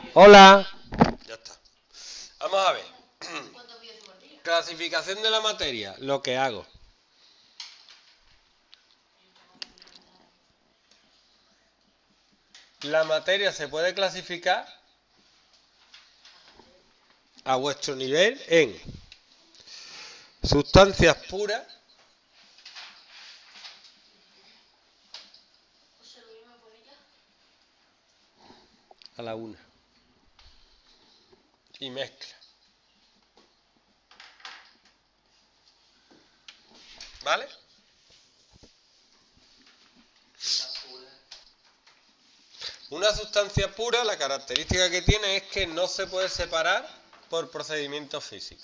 Hola. Ya está. Vamos a ver. Clasificación de la materia. Lo que hago. La materia se puede clasificar a vuestro nivel en sustancias puras, a la una, y mezcla. ¿Vale? Una sustancia pura, la característica que tiene es que no se puede separar por procedimientos físicos.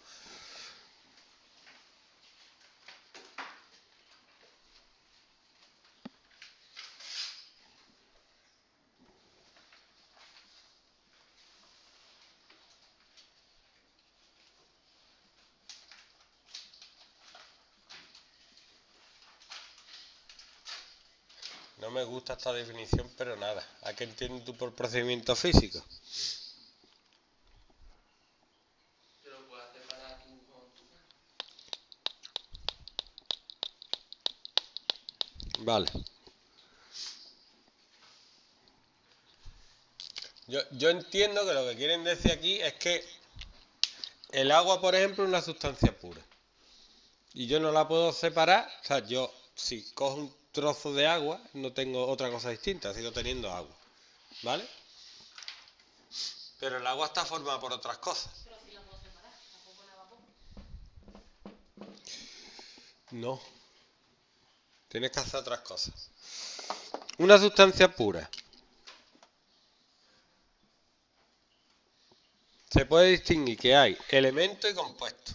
No me gusta esta definición, pero nada. ¿A qué entiendes tú por procedimiento físico? Vale. Yo entiendo que lo que quieren decir aquí es que el agua, por ejemplo, es una sustancia pura. Y yo no la puedo separar. O sea, yo si cojo un trozo de agua, no tengo otra cosa distinta, sigo teniendo agua. ¿Vale? Pero el agua está formada por otras cosas. Pero si la puedo separar, la puedo poner a vapor. No. Tienes que hacer otras cosas. Una sustancia pura se puede distinguir que hay elemento y compuesto.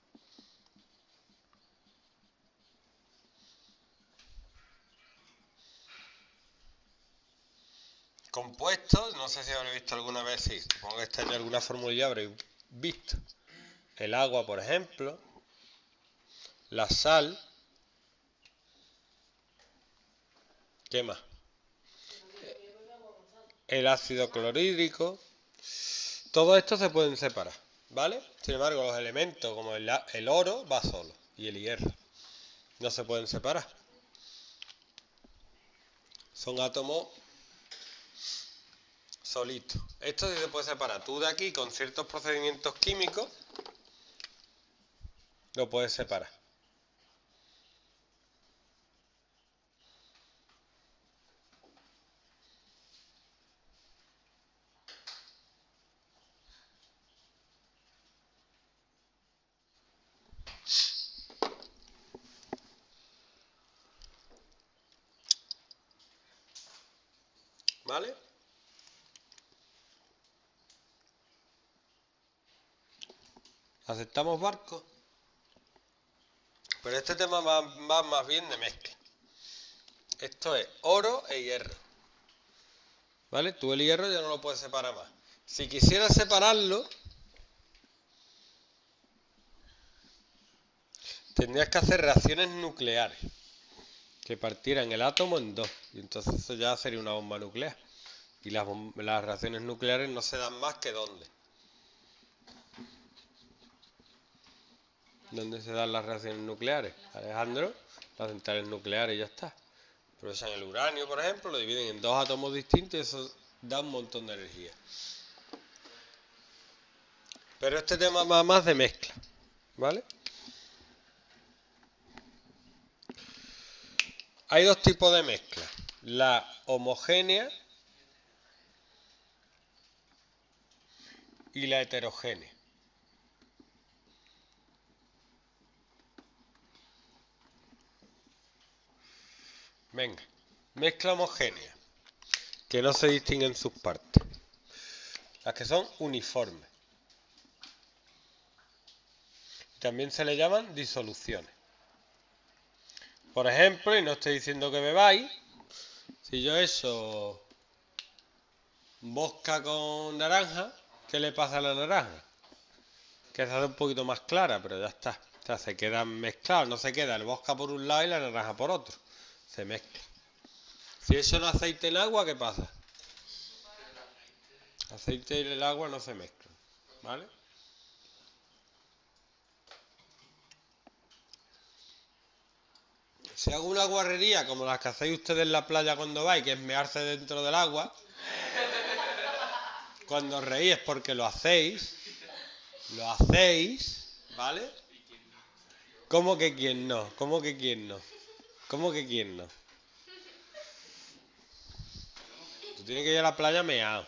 Compuestos, no sé si habréis visto alguna vez, sí, supongo que este año alguna formulilla habréis visto. El agua, por ejemplo, la sal, ¿qué más? El ácido clorhídrico, todo esto se pueden separar, ¿vale? Sin embargo, los elementos como el oro va solo y el hierro no se pueden separar. Son átomos solitos. Esto sí se puede separar. Tú de aquí, con ciertos procedimientos químicos, lo puedes separar. ¿Vale? ¿Aceptamos barcos? Pero este tema va más bien de mezcla. Esto es oro e hierro. ¿Vale? Tú el hierro ya no lo puedes separar más. Si quisieras separarlo, tendrías que hacer reacciones nucleares que partieran el átomo en dos. Y entonces eso ya sería una bomba nuclear. Y las reacciones nucleares no se dan más que ¿dónde? ¿Dónde se dan las reacciones nucleares? Alejandro, las centrales nucleares, ya está. Aprovechan el uranio, por ejemplo, lo dividen en dos átomos distintos y eso da un montón de energía. Pero este tema va más de mezcla, ¿vale? Hay dos tipos de mezcla. La homogénea y la heterogénea. Venga, mezcla homogénea, que no se distinguen sus partes. Las que son uniformes. También se le llaman disoluciones. Por ejemplo, y no estoy diciendo que bebáis, si yo echo vodka con naranja, ¿qué le pasa a la naranja? Que se hace un poquito más clara, pero ya está. O sea, se quedan mezclados, no se queda el vodka por un lado y la naranja por otro. Se mezcla. Si echo el aceite en agua, ¿qué pasa? El aceite y el agua no se mezclan, ¿vale? Si hago una guarrería como las que hacéis ustedes en la playa cuando vais, que es mearse dentro del agua, cuando os reís es porque lo hacéis, ¿vale? ¿Cómo que quién no? ¿Cómo que quién no? ¿Cómo que quién no? Tú tienes que ir a la playa meado.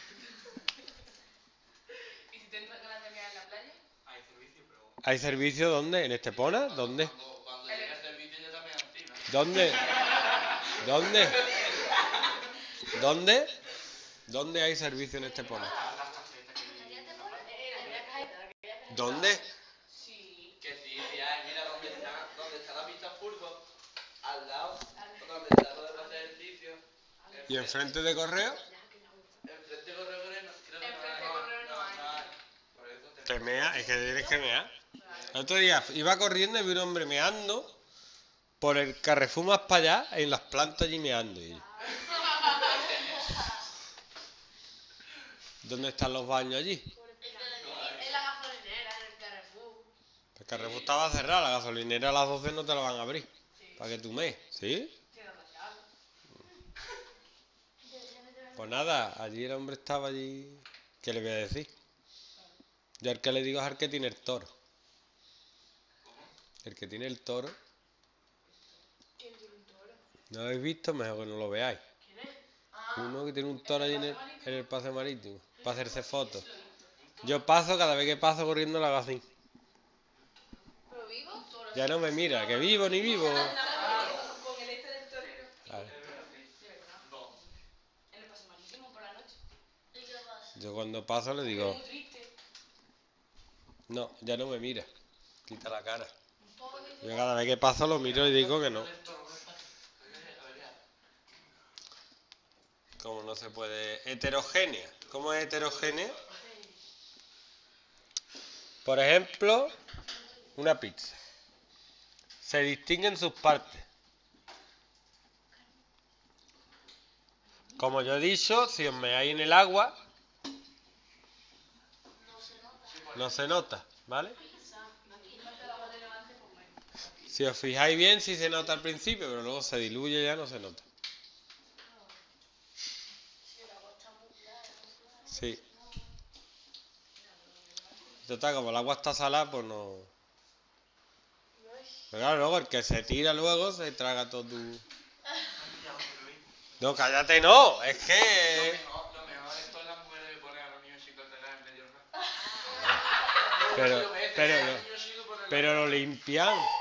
¿Y si te entran ganas de mear en la playa? Hay servicio, pero ¿Hay servicio dónde? ¿En Estepona? ¿Dónde? cuando llega el servicio ya también encima. ¿Dónde? ¿Dónde? ¿Dónde? ¿Dónde hay servicio en Estepona? Las tarjetas que vienen en la playa. ¿Dónde? Sí. Que sí, hay, mira dónde está la pista fútbol, al lado, donde está lo de los ejercicios. ¿Y enfrente de correo? Enfrente de Correo Moreno, creo que Enfrente de Correo no hay. Por eso Te mea, es que tienes que mear. El otro día iba corriendo y vi un hombre meando por el Carrefour más para allá, en las plantas allí meando. Y yo, ¿dónde están los baños allí? En la gasolinera, en el Carrefour. El Carrefour estaba cerrado, la gasolinera a las 12 no te la van a abrir. Sí. Para que tú mees, ¿sí? Tiene la llave. Pues nada, allí el hombre estaba allí. ¿Qué le voy a decir? Yo al que le digo es al que tiene el toro. El que tiene el toro. ¿Quién tiene un toro? ¿No lo habéis visto? Mejor que no lo veáis. ¿Quién es? Ah, Uno que tiene un toro allí en el paseo marítimo. Para hacerse fotos. sí lo he visto. Yo paso, cada vez que paso corriendo la hago así. ¿Pero vivo? Toro. Ya no me mira, que vivo ni vivo. Con el este del torero. Claro. De verdad. En el paseo marítimo por la noche. ¿Y qué pasa? Yo cuando paso le Es digo, muy triste. no, ya no me mira. Quita la cara. Un poco de... Yo cada vez que paso lo miro y digo que no. ¿Cómo no se puede? Heterogénea. ¿Cómo es heterogénea? Por ejemplo, una pizza. Se distinguen sus partes. Como yo he dicho, si os meáis en el agua, no se nota, ¿vale? Si os fijáis bien, sí se nota al principio, pero luego se diluye y ya no se nota. Sí. Total, como el agua está salada, pues no... Pero claro, luego el que se tira luego se traga todo tu... No, cállate, no, es que... Lo mejor es todas las mujeres que ponen a los niños chicos en medio. Pero lo limpian.